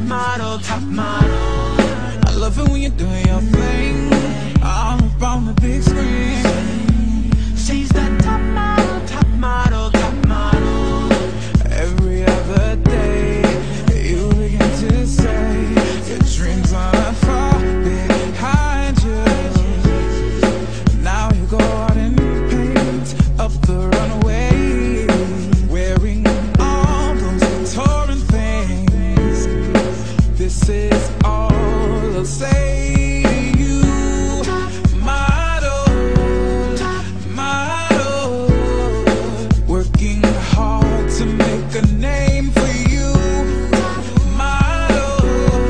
model, top model. I love it when you're doing your thing, all up on the big screen. She's that top model, top model, top model. Every other day, you begin to say your dreams are far behind you. Now you go out and paint up the runway, wearing all those Victorian things. This is all I'll say to you. Model, model, working hard to make a name for you. Model,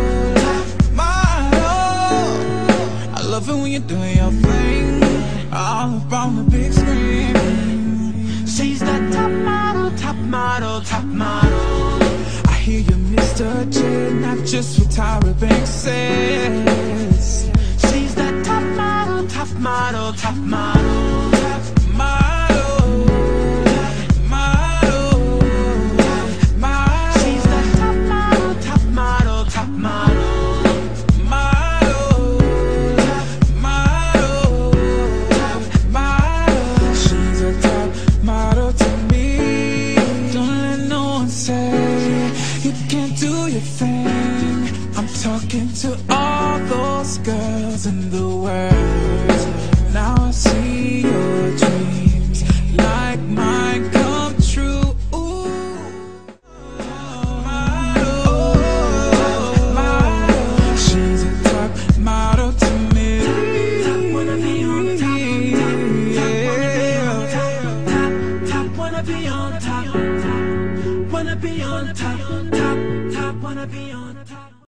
model, I love it when you're doing your thing, all up on the big screen. She's that top model, top model, top model. I hear you, Mr. J, not just what Tyra Banks says. She's that top model, top model, top model, top model, model, model. She's that top model, top model, top model, model, model, model. She's a top model to me. Don't let no one say you can't do your thing. I'm talking to all those girls in the world. Now I see your dreams like mine come true. Ooh. Model, model. She's a top model to me. Top wanna be on top, top wanna be on top, wanna be on top, top wanna be on top.